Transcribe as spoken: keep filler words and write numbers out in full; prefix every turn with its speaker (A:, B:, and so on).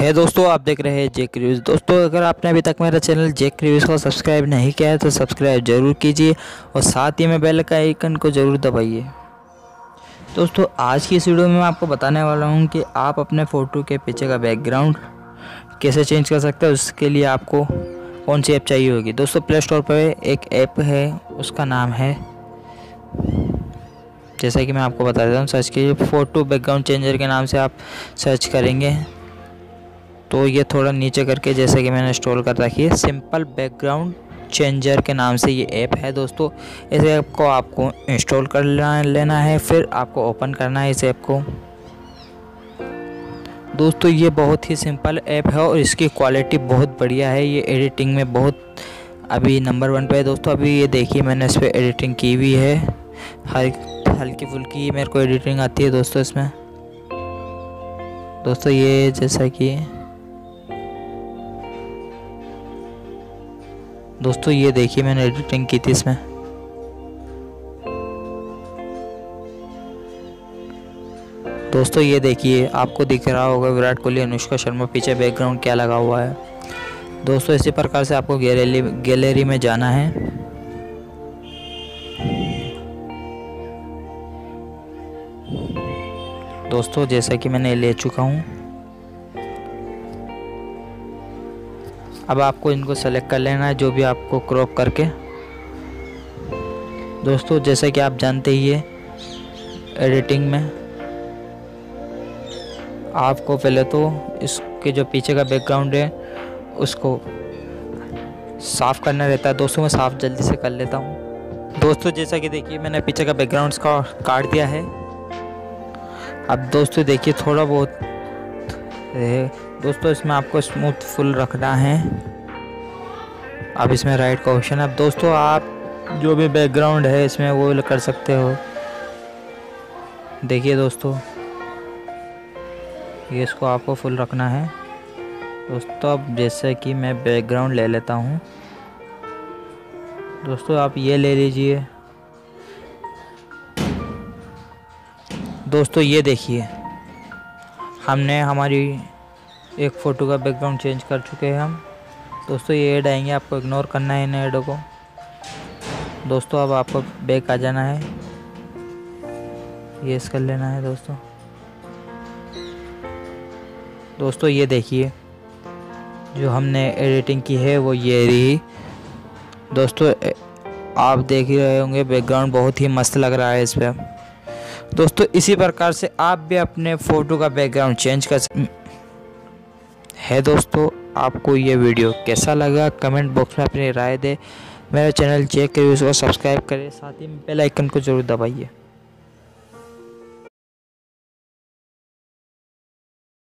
A: है दोस्तों, आप देख रहे हैं जेक रिव्यूज़। दोस्तों अगर आपने अभी तक मेरा चैनल जेक रिव्यूज़ को सब्सक्राइब नहीं किया है तो सब्सक्राइब जरूर कीजिए और साथ ही में बेल का आइकन को ज़रूर दबाइए। दोस्तों आज की इस वीडियो में मैं आपको बताने वाला हूं कि आप अपने फ़ोटो के पीछे का बैकग्राउंड कैसे चेंज कर सकते हैं। उसके लिए आपको कौन सी ऐप चाहिए होगी। दोस्तों प्ले स्टोर पर एक ऐप है, उसका नाम है, जैसा कि मैं आपको बता देता हूँ, सर्च कीजिए फ़ोटो बैकग्राउंड चेंजर के नाम से आप सर्च करेंगे तो ये थोड़ा नीचे करके जैसे कि मैंने इंस्टॉल कर रखी है, सिंपल बैकग्राउंड चेंजर के नाम से ये ऐप है। दोस्तों इस ऐप को आपको इंस्टॉल कर लेना है, फिर आपको ओपन करना है इस ऐप को। दोस्तों ये बहुत ही सिंपल ऐप है और इसकी क्वालिटी बहुत बढ़िया है। ये एडिटिंग में बहुत अभी नंबर वन पे है। दोस्तों अभी ये देखिए मैंने इस पर एडिटिंग की हुई है, हल हल्की फुल्की मेरे को एडिटिंग आती है दोस्तों इसमें। दोस्तों ये जैसा कि दोस्तों ये देखिए मैंने एडिटिंग की थी इसमें। दोस्तों ये देखिए आपको दिख रहा होगा विराट कोहली, अनुष्का शर्मा, पीछे बैकग्राउंड क्या लगा हुआ है। दोस्तों इसी प्रकार से आपको गैलरी गैलरी में जाना है। दोस्तों जैसा कि मैंने ले चुका हूँ, अब आपको इनको सेलेक्ट कर लेना है जो भी आपको क्रॉप करके। दोस्तों जैसा कि आप जानते ही है, एडिटिंग में आपको पहले तो इसके जो पीछे का बैकग्राउंड है उसको साफ़ करना रहता है। दोस्तों मैं साफ़ जल्दी से कर लेता हूँ। दोस्तों जैसा कि देखिए मैंने पीछे का बैकग्राउंड का काट दिया है। अब दोस्तों देखिए थोड़ा बहुत है। दोस्तों इसमें आपको स्मूथ फुल रखना है। अब इसमें राइट का ऑप्शन है। अब दोस्तों आप जो भी बैकग्राउंड है इसमें वो कर सकते हो। देखिए दोस्तों ये इसको आपको फुल रखना है। दोस्तों अब जैसे कि मैं बैकग्राउंड ले लेता हूँ, दोस्तों आप ये ले लीजिए। दोस्तों ये देखिए हमने हमारी एक फ़ोटो का बैकग्राउंड चेंज कर चुके हैं हम। दोस्तों ये ऐड आएंगे, आपको इग्नोर करना है इन ऐडों को। दोस्तों अब आपको बैक आ जाना है, ये कर लेना है। दोस्तों दोस्तों ये देखिए जो हमने एडिटिंग की है वो ये रही। दोस्तों आप देख ही रहे होंगे बैकग्राउंड बहुत ही मस्त लग रहा है इस पर। दोस्तों इसी प्रकार से आप भी अपने फ़ोटो का बैकग्राउंड चेंज कर सकते है। दोस्तों आपको ये वीडियो कैसा लगा कमेंट बॉक्स में अपनी राय दें। मेरा चैनल जेक रिव्यूज़ को सब्सक्राइब करें, साथ ही में बेल आइकन को ज़रूर दबाइए।